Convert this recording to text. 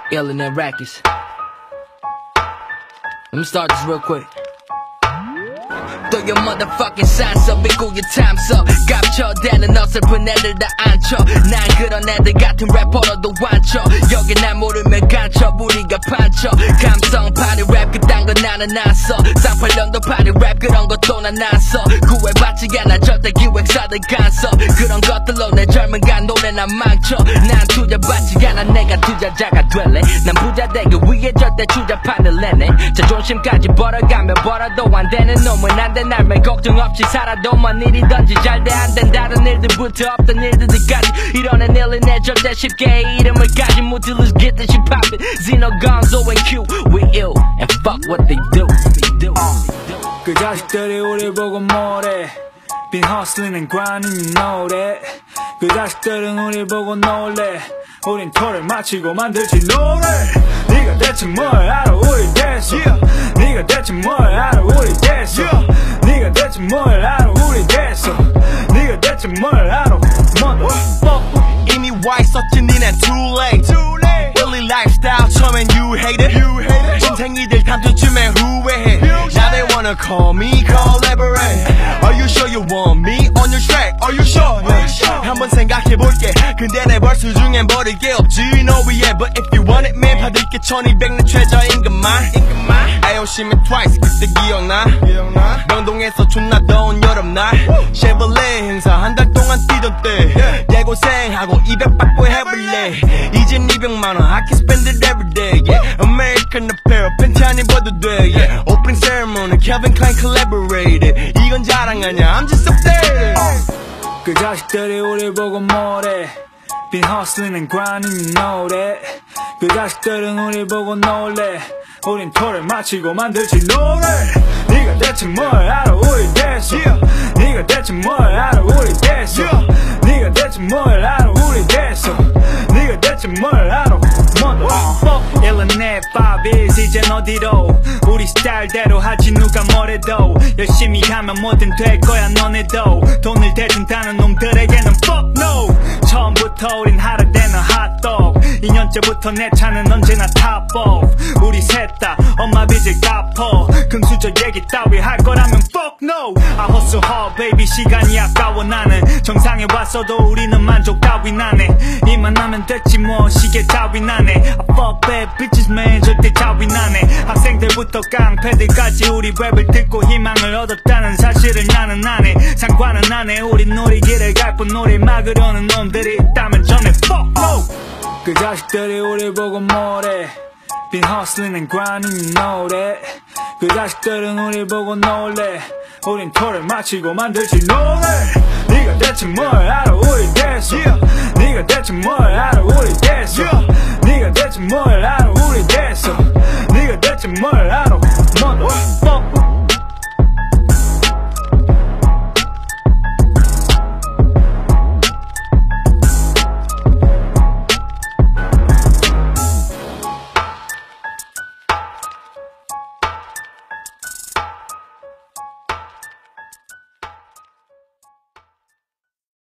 Illinois Rackets. Let me start this real quick. Throw your motherfucking signs up, 읽고 your time's up. 깝쳐대는 어설픈 애들 다 앉혀. 난 그런 애들 같은 래퍼로도 완쳐. 여기 날 모르면 간쳐, 우리가 판쳐. 감성 파리 랩 그딴 거 나는 안 써. 쌍팔년도 파리 랩 그런 것도 난 안 써. 구애받지 않아 절대 기획사들 간섭. 그런 것들로 내 젊은 간 노래 난 망쳐. 난 투자받지 않아 내가 투자자가 될래. 난 부자 되기 위해 절대 투자판을 내네. 자존심까지 벌어가며 벌어도 안 되는 놈은 안 돼. 날매 걱정 없이 살아도만 일이든지 잘돼 안 된 다른 일들부터 없던 일들까지 이런 애들은 내 절대 쉽게 이름을 까지 못해. Let's get this shit poppin'. Zeno, Gonzo and Q, we ill and fuck what they do. 그 자식들이 우리 보고 뭐래. Been hustling and grinding you know that. 그 자식들은 우리 보고 놀래. 우린 토를 마치고 만들지 노래. 네가 대체 뭘 알아 우리 대해서. 네가 대체 뭘 알아 우리 대해서. 네가 대체 뭘 알아 우리 대해서. 네가 대체 뭘 알아 motherfucker. 이미 와 있었지 니넨 too late. Really lifestyle 처음엔 you hate it. 인생이들 탐주쯤에 후회해. Now they wanna call me collaborate. Are you sure you want me on your track? Are you sure? 한번 생각해볼게. 근데 내 벌스 중엔 버릴 게 없지. No yeah but if you want it man 받을 게 1200내 최저인 것만. 아요시면 twice 그때 기억나? 명동에서 존나 더운 여름날 쉐벌레 행사 한 달 동안 뛰던 때 대고생하고 200 받고 해볼래. 이젠 200만원 I can spend it every day. Yeah. American Apparel 팬티 안 입어도 돼. Yeah. Opening ceremony Calvin Klein collaborated. 이건 자랑 아냐 I'm just up there. 그 자식들이 우리 보고 뭐래. Been hustling and grinding you know that. 그 자식들은 우리 보고 놀래. 우린 토를 마치고 만들지 노래. 네가 대체 뭘 알아 우리 대해서. 네가 대체 뭘 알아 우리 대해서. 네가 대체 뭘 알아 우리 대해서. 네가 대체 뭘 알아 motherfucker. Illinois 5is 이젠 어디로. 우리 스타일대로 하지 누가 뭐래도. 열심히 하면 뭐든 될 거야 너네도. 돈을 대준다는 놈들에게는 fuck no. 처음부터 우린 하락되는 핫도그. 2년째부터 내 차는 언제나 탑5. 우리 셋 다 엄마 빚을 갚어. 금수저 얘기 따위 할 거라면 fuck no. I hustle hard baby 시간이 아까워. 나는 정상에 왔어도 우리는 만족 따위 나네. 이만 하면 됐지 뭐 시계 따위 나네. I fuck bad bitches man 절대 따위 나네. 학생들부터 깡패들까지 우리 랩을 듣고 희망을 얻었다는 사실을 나는 아네. 상관은 안 해 우린 우리 길을 갈 뿐. 우리 막으려는 놈들이 있다면 전에 fuck no. 그 자식들이 우리 보고 뭐래. Been hustling and grinding you know that. 그 자식들은 우리 보고 놀래. 우린 토를 마치고 만들지 노래. 네가 대체 뭘 알아 우리 대해서. 네가 대체 뭘 알아 우리 대해서. 네가 대체 뭘 알아 우리 대해서. 네가 대체 뭘 알아 mother